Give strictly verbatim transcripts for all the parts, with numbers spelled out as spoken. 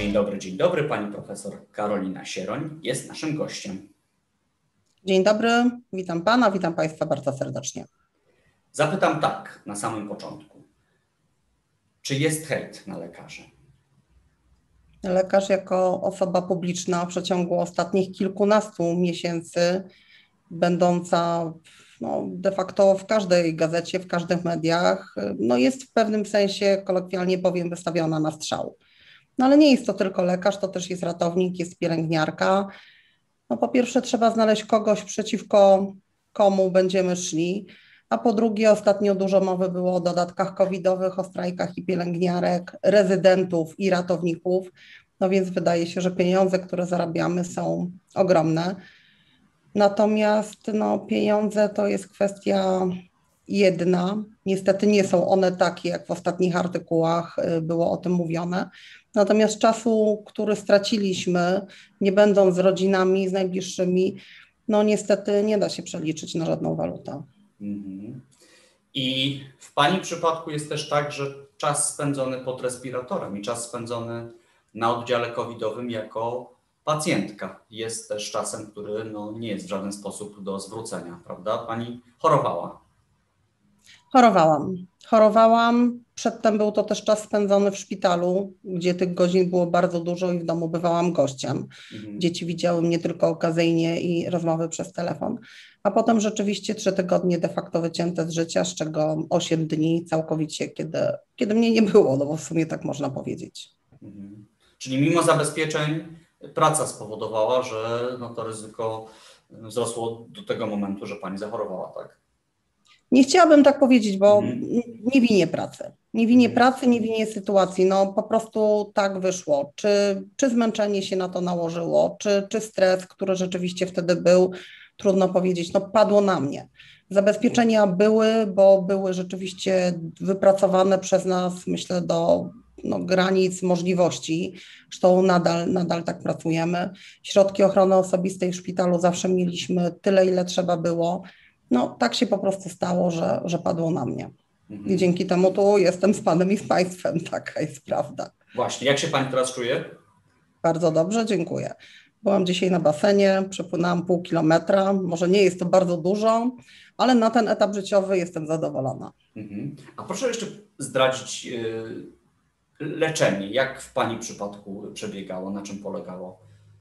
Dzień dobry, dzień dobry. Pani profesor Karolina Sieroń jest naszym gościem. Dzień dobry, witam Pana, witam Państwa bardzo serdecznie. Zapytam tak na samym początku. Czy jest hejt na lekarzy? Lekarz jako osoba publiczna w przeciągu ostatnich kilkunastu miesięcy, będąca no, de facto w każdej gazecie, w każdych mediach, no jest w pewnym sensie, kolokwialnie powiem, wystawiona na strzał. No ale nie jest to tylko lekarz, to też jest ratownik, jest pielęgniarka. No po pierwsze trzeba znaleźć kogoś, przeciwko komu będziemy szli, a po drugie ostatnio dużo mowy było o dodatkach covidowych, o strajkach i pielęgniarek, rezydentów i ratowników, no więc wydaje się, że pieniądze, które zarabiamy, są ogromne. Natomiast no, pieniądze to jest kwestia jedna. Niestety nie są one takie, jak w ostatnich artykułach było o tym mówione. Natomiast czasu, który straciliśmy, nie będąc z rodzinami, z najbliższymi, no niestety nie da się przeliczyć na żadną walutę. Mhm. I w Pani przypadku jest też tak, że czas spędzony pod respiratorem i czas spędzony na oddziale covidowym jako pacjentka jest też czasem, który no, nie jest w żaden sposób do zwrócenia, prawda? Pani chorowała. Chorowałam. Chorowałam. Przedtem był to też czas spędzony w szpitalu, gdzie tych godzin było bardzo dużo i w domu bywałam gościem. Mhm. Dzieci widziały mnie tylko okazyjnie i rozmowy przez telefon. A potem rzeczywiście trzy tygodnie de facto wycięte z życia, z czego osiem dni całkowicie, kiedy, kiedy mnie nie było, no bo w sumie tak można powiedzieć. Mhm. Czyli mimo zabezpieczeń praca spowodowała, że no to ryzyko wzrosło do tego momentu, że Pani zachorowała, tak? Nie chciałabym tak powiedzieć, bo Mhm. nie winię pracy. Nie winię Mhm. pracy, nie winię sytuacji. No po prostu tak wyszło. Czy, czy zmęczenie się na to nałożyło, czy, czy stres, który rzeczywiście wtedy był, trudno powiedzieć, no padło na mnie. Zabezpieczenia były, bo były rzeczywiście wypracowane przez nas, myślę, do no, granic możliwości. Zresztą nadal, nadal tak pracujemy. Środki ochrony osobistej w szpitalu zawsze mieliśmy tyle, ile trzeba było. No tak się po prostu stało, że, że padło na mnie. Mhm. I dzięki temu tu jestem z Panem i z Państwem, taka jest prawda. Właśnie, jak się Pani teraz czuje? Bardzo dobrze, dziękuję. Byłam dzisiaj na basenie, przepłynęłam pół kilometra, może nie jest to bardzo dużo, ale na ten etap życiowy jestem zadowolona. Mhm. A proszę jeszcze zdradzić yy, leczenie, jak w Pani przypadku przebiegało, na czym polegało?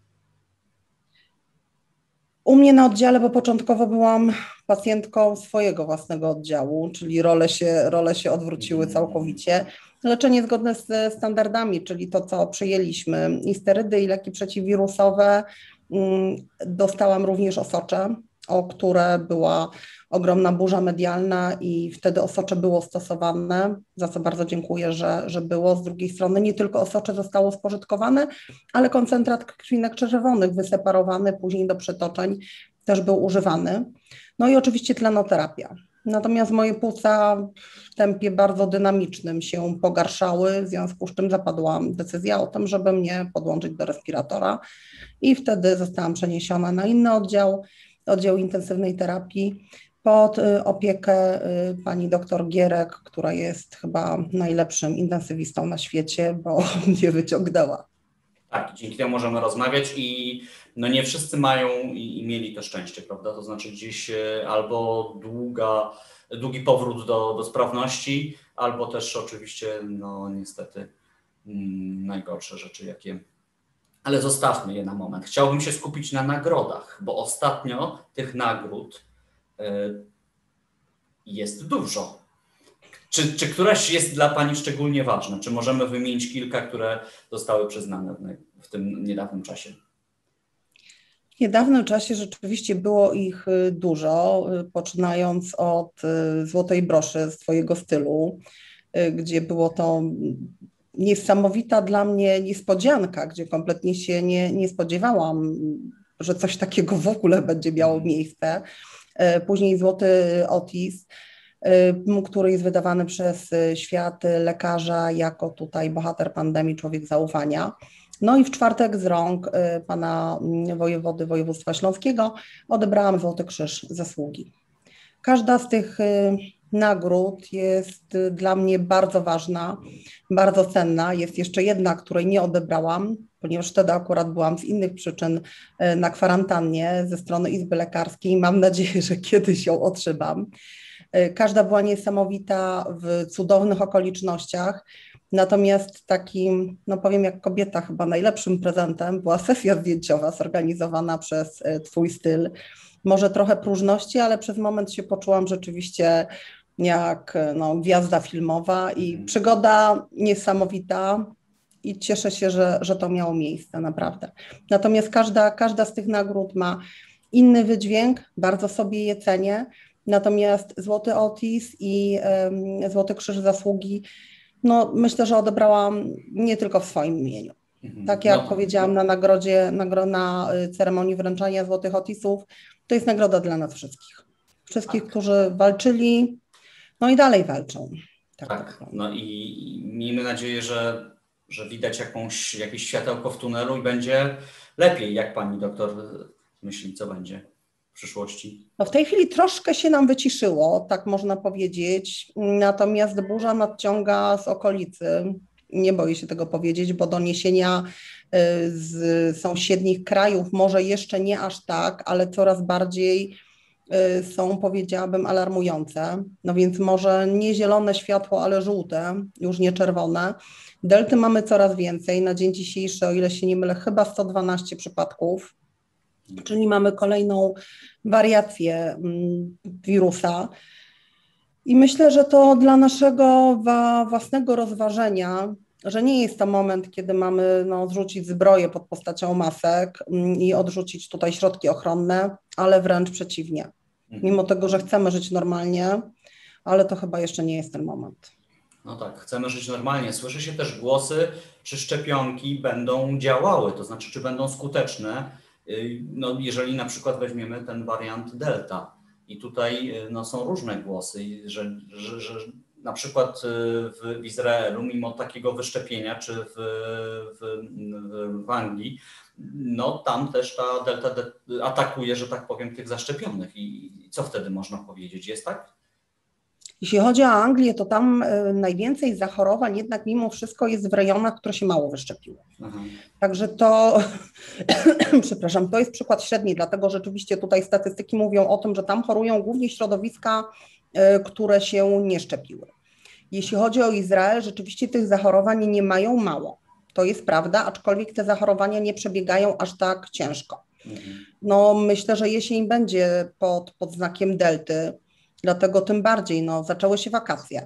U mnie na oddziale, bo początkowo byłam pacjentką swojego własnego oddziału, czyli role się, role się odwróciły całkowicie. Leczenie zgodne z standardami, czyli to, co przyjęliśmy, i sterydy, i leki przeciwwirusowe. Dostałam również osocze, o które była ogromna burza medialna i wtedy osocze było stosowane, za co bardzo dziękuję, że, że było. Z drugiej strony nie tylko osocze zostało spożytkowane, ale koncentrat krwinek czerwonych wyseparowany później do przetoczeń też był używany. No i oczywiście tlenoterapia. Natomiast moje płuca w tempie bardzo dynamicznym się pogarszały, w związku z czym zapadła decyzja o tym, żeby mnie podłączyć do respiratora i wtedy zostałam przeniesiona na inny oddział, oddział intensywnej terapii, pod opiekę pani doktor Gierek, która jest chyba najlepszym intensywistą na świecie, bo mnie wyciągnęła. Tak, dzięki temu możemy rozmawiać i no nie wszyscy mają i, i mieli to szczęście, prawda? To znaczy gdzieś albo długa, długi powrót do, do sprawności, albo też oczywiście, no niestety, mm, najgorsze rzeczy, jakie... Ale zostawmy je na moment. Chciałbym się skupić na nagrodach, bo ostatnio tych nagród y, jest dużo. Czy, czy któraś jest dla Pani szczególnie ważna? Czy możemy wymienić kilka, które zostały przyznane w, w tym niedawnym czasie? W niedawnym czasie rzeczywiście było ich dużo, poczynając od Złotej Broszy z Twojego stylu, gdzie było to niesamowita dla mnie niespodzianka, gdzie kompletnie się nie, nie spodziewałam, że coś takiego w ogóle będzie miało miejsce. Później Złoty Otis, który jest wydawany przez Świat Lekarza jako tutaj bohater pandemii, człowiek zaufania. No i w czwartek z rąk pana wojewody województwa śląskiego odebrałam Złoty Krzyż Zasługi. Każda z tych nagród jest dla mnie bardzo ważna, bardzo cenna. Jest jeszcze jedna, której nie odebrałam, ponieważ wtedy akurat byłam z innych przyczyn na kwarantannie ze strony Izby Lekarskiej. Mam nadzieję, że kiedyś ją otrzymam. Każda była niesamowita w cudownych okolicznościach. Natomiast takim, no powiem jak kobieta, chyba najlepszym prezentem była sesja zdjęciowa zorganizowana przez Twój styl. Może trochę próżności, ale przez moment się poczułam rzeczywiście jak no, gwiazda filmowa i przygoda niesamowita i cieszę się, że, że to miało miejsce, naprawdę. Natomiast każda, każda z tych nagród ma inny wydźwięk, bardzo sobie je cenię. Natomiast Złoty Otis i um, Złoty Krzyż Zasługi, no myślę, że odebrałam nie tylko w swoim imieniu. Mhm. Tak jak no, powiedziałam na nagrodzie, nagro, na ceremonii wręczania Złotych Otisów, to jest nagroda dla nas wszystkich. Wszystkich, tak. którzy walczyli, no i dalej walczą. Tak, tak. No i miejmy nadzieję, że, że widać jakąś, jakieś światełko w tunelu i będzie lepiej. Jak pani doktor myśli, co będzie w przyszłości? No w tej chwili troszkę się nam wyciszyło, tak można powiedzieć, natomiast burza nadciąga z okolicy. Nie boję się tego powiedzieć, bo doniesienia z sąsiednich krajów może jeszcze nie aż tak, ale coraz bardziej są, powiedziałabym, alarmujące. No więc może nie zielone światło, ale żółte, już nie czerwone. Delty mamy coraz więcej. Na dzień dzisiejszy, o ile się nie mylę, chyba sto dwanaście przypadków, czyli mamy kolejną wariację wirusa. I myślę, że to dla naszego własnego rozważenia, że nie jest to moment, kiedy mamy no, zrzucić zbroję pod postacią masek i odrzucić tutaj środki ochronne, ale wręcz przeciwnie. Mimo tego, że chcemy żyć normalnie, ale to chyba jeszcze nie jest ten moment. No tak, chcemy żyć normalnie. Słyszy się też głosy, czy szczepionki będą działały, to znaczy, czy będą skuteczne, no, jeżeli na przykład weźmiemy ten wariant Delta. I tutaj no, są różne głosy, że, że, że na przykład w Izraelu, mimo takiego wyszczepienia, czy w, w, w Anglii, no tam też ta delta de- atakuje, że tak powiem, tych zaszczepionych. I co wtedy można powiedzieć? Jest tak? Jeśli chodzi o Anglię, to tam najwięcej zachorowań jednak mimo wszystko jest w rejonach, które się mało wyszczepiły. Aha. Także to, przepraszam, to jest przykład średni, dlatego rzeczywiście tutaj statystyki mówią o tym, że tam chorują głównie środowiska, które się nie szczepiły. Jeśli chodzi o Izrael, rzeczywiście tych zachorowań nie mają mało. To jest prawda, aczkolwiek te zachorowania nie przebiegają aż tak ciężko. No myślę, że jesień będzie pod, pod znakiem delty, dlatego tym bardziej, no zaczęły się wakacje,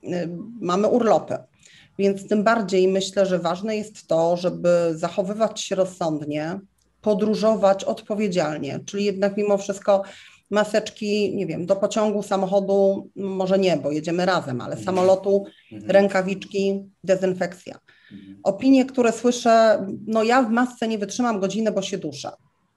mamy urlopy, więc tym bardziej myślę, że ważne jest to, żeby zachowywać się rozsądnie, podróżować odpowiedzialnie, czyli jednak mimo wszystko maseczki, nie wiem, do pociągu, samochodu, może nie, bo jedziemy razem, ale samolotu, rękawiczki, dezynfekcja. Opinie, które słyszę, no ja w masce nie wytrzymam godziny, bo się duszę.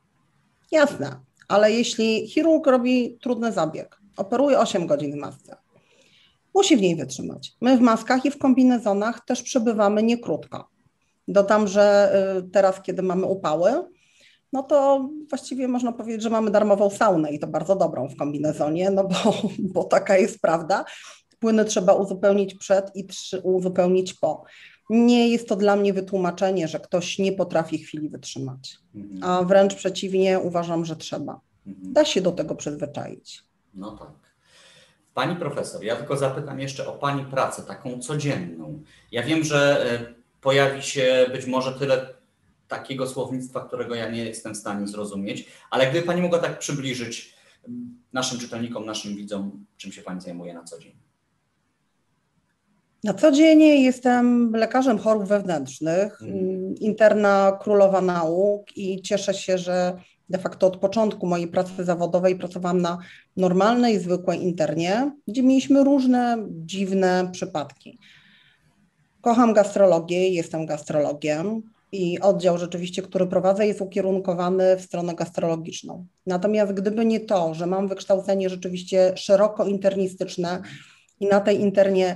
Jasne, ale jeśli chirurg robi trudny zabieg, operuje osiem godzin w masce, musi w niej wytrzymać. My w maskach i w kombinezonach też przebywamy nie krótko. Dodam, że teraz, kiedy mamy upały, no to właściwie można powiedzieć, że mamy darmową saunę i to bardzo dobrą w kombinezonie, no bo, bo taka jest prawda. Płyny trzeba uzupełnić przed i uzupełnić po. Nie jest to dla mnie wytłumaczenie, że ktoś nie potrafi chwili wytrzymać, a wręcz przeciwnie, uważam, że trzeba. Da się do tego przyzwyczaić. No tak. Pani profesor, ja tylko zapytam jeszcze o Pani pracę, taką codzienną. Ja wiem, że pojawi się być może tyle takiego słownictwa, którego ja nie jestem w stanie zrozumieć, ale gdyby Pani mogła tak przybliżyć naszym czytelnikom, naszym widzom, czym się Pani zajmuje na co dzień? Na co dzień jestem lekarzem chorób wewnętrznych, hmm. interna królowa nauk i cieszę się, że de facto od początku mojej pracy zawodowej pracowałam na normalnej, zwykłej internie, gdzie mieliśmy różne dziwne przypadki. Kocham gastrologię, jestem gastrologiem i oddział rzeczywiście, który prowadzę, jest ukierunkowany w stronę gastrologiczną. Natomiast gdyby nie to, że mam wykształcenie rzeczywiście szeroko internistyczne i na tej internie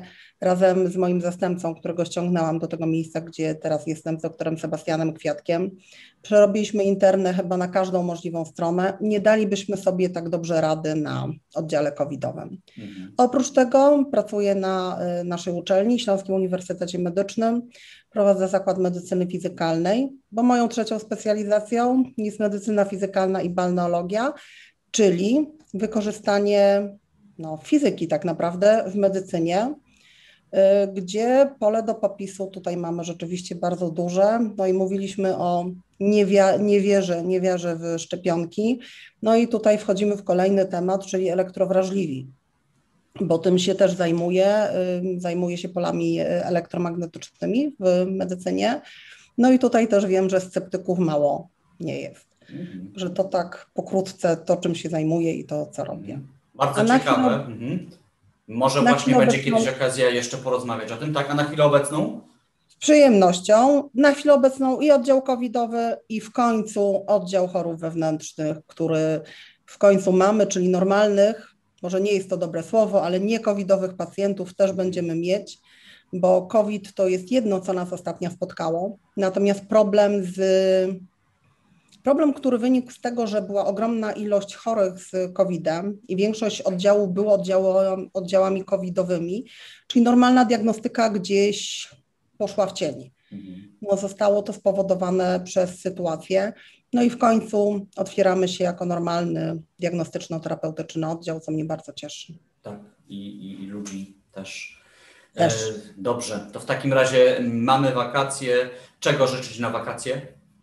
razem z moim zastępcą, którego ściągnęłam do tego miejsca, gdzie teraz jestem, z doktorem Sebastianem Kwiatkiem. Przerobiliśmy internę chyba na każdą możliwą stronę. Nie dalibyśmy sobie tak dobrze rady na oddziale covidowym. Mhm. Oprócz tego pracuję na naszej uczelni, Śląskim Uniwersytecie Medycznym. Prowadzę Zakład Medycyny Fizykalnej, bo moją trzecią specjalizacją jest medycyna fizykalna i balneologia, czyli wykorzystanie no, fizyki tak naprawdę w medycynie, gdzie pole do popisu tutaj mamy rzeczywiście bardzo duże. No i mówiliśmy o niewia- niewierze, niewierze w szczepionki. No i tutaj wchodzimy w kolejny temat, czyli elektrowrażliwi, bo tym się też zajmuję, zajmuję się polami elektromagnetycznymi w medycynie. No i tutaj też wiem, że sceptyków mało nie jest. Mhm. Że to tak pokrótce to, czym się zajmuję i to, co robię. Bardzo A ciekawe. Chwilę, mhm. Może właśnie będzie obecną, kiedyś okazja jeszcze porozmawiać o tym, tak? A na chwilę obecną? Z przyjemnością. Na chwilę obecną i oddział covidowy, i w końcu oddział chorób wewnętrznych, który w końcu mamy, czyli normalnych, może nie jest to dobre słowo, ale nie covidowych pacjentów też będziemy mieć, bo COVID to jest jedno, co nas ostatnio spotkało. Natomiast problem z... Problem, który wynikł z tego, że była ogromna ilość chorych z kowidem i większość oddziałów było oddziałami, oddziałami covidowymi, czyli normalna diagnostyka gdzieś poszła w cień. No, zostało to spowodowane przez sytuację. No i w końcu otwieramy się jako normalny diagnostyczno-terapeutyczny oddział, co mnie bardzo cieszy. Tak, i, i, i ludzi też. też. E, dobrze, to w takim razie mamy wakacje. Czego życzyć na wakacje?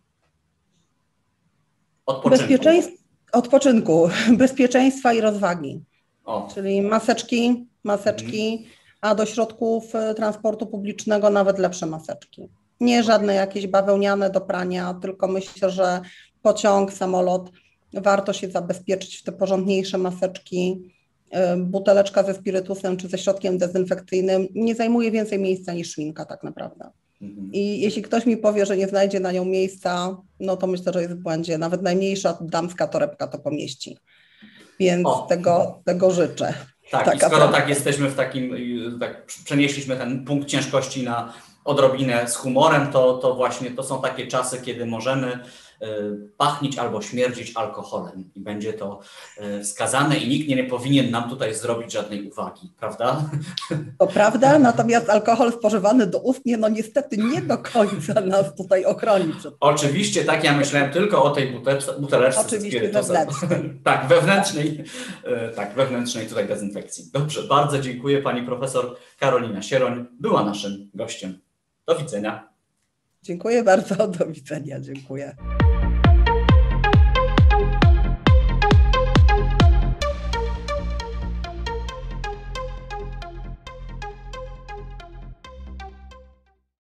Odpoczynku. Bezpieczeństw, odpoczynku, bezpieczeństwa i rozwagi, o. czyli maseczki, maseczki, mhm. a do środków transportu publicznego nawet lepsze maseczki. Nie żadne jakieś bawełniane do prania, tylko myślę, że pociąg, samolot, warto się zabezpieczyć w te porządniejsze maseczki. Buteleczka ze spirytusem czy ze środkiem dezynfekcyjnym nie zajmuje więcej miejsca niż szminka tak naprawdę. I jeśli ktoś mi powie, że nie znajdzie na nią miejsca, no to myślę, że jest w błędzie. Nawet najmniejsza damska torebka to pomieści. Więc tego, tego życzę. Tak, Taka i skoro prawda. tak jesteśmy w takim, tak przenieśliśmy ten punkt ciężkości na odrobinę z humorem, to, to właśnie to są takie czasy, kiedy możemy pachnieć albo śmierdzić alkoholem i będzie to wskazane i nikt nie powinien nam tutaj zrobić żadnej uwagi, prawda? To prawda, natomiast alkohol spożywany doustnie, no niestety nie do końca nas tutaj ochroni. Przed Oczywiście, tak, ja myślałem tylko o tej buteleczce, buteleczce Oczywiście wewnętrznej. Tak, wewnętrznej, tak, wewnętrznej tutaj dezynfekcji. Dobrze, bardzo dziękuję. Pani profesor Karolina Sieroń była naszym gościem. Do widzenia. Dziękuję bardzo, do widzenia, dziękuję.